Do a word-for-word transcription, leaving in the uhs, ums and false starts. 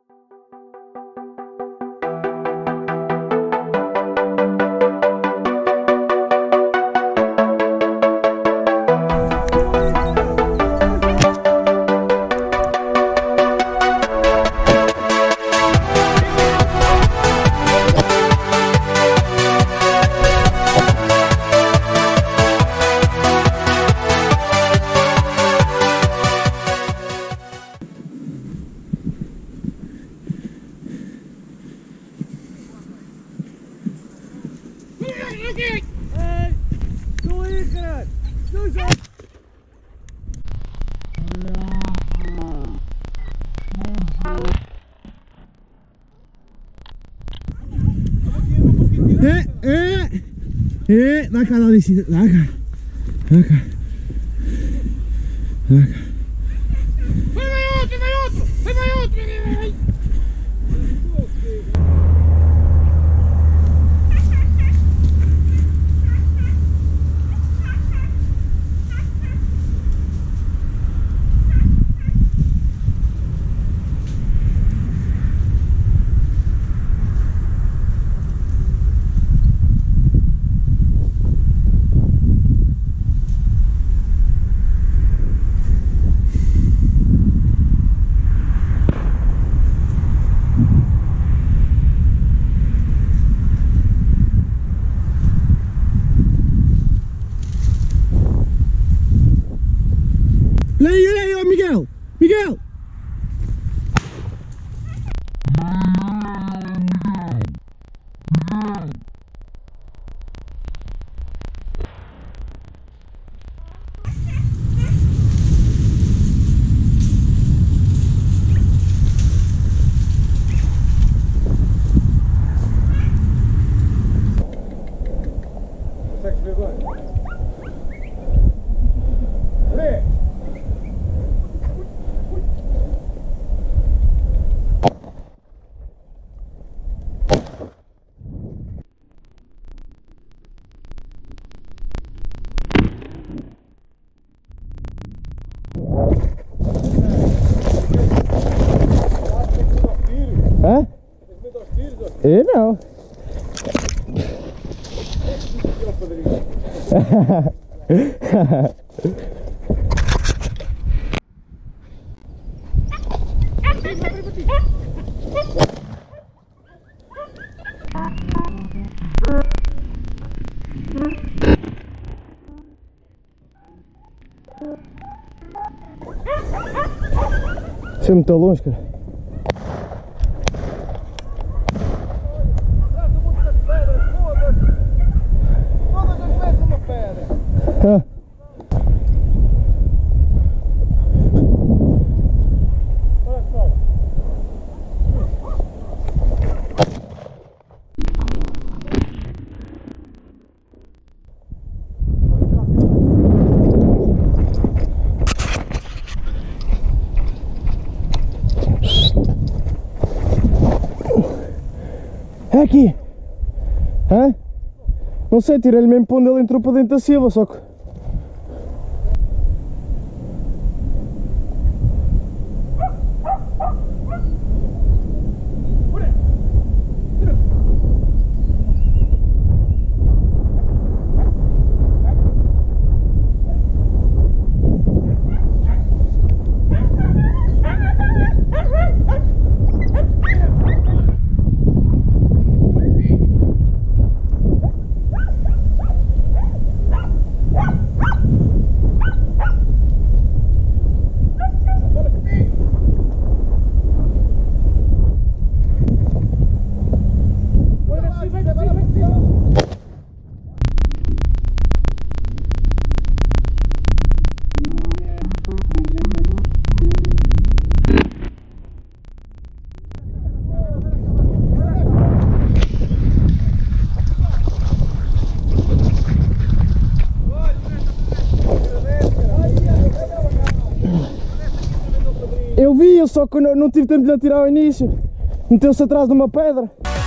Eh, eh, eh, dá cá, dá cá, dá cá, dá cá, dá cá. Vai, vai outro, vai outro, vai, vai outro, vai, vai. Olha aí, olha aí, ó Miguel! Miguel! Consegues ver bem? Vê! Hã? Eu não. Isso é muito longe, cara. Ah. É aqui! Hã? Não sei, tirei-lhe mesmo para onde ele entrou para dentro da silva, só que... Eu vi, só que não, não tive tempo de lhe atirar ao início. Meteu-se atrás de uma pedra.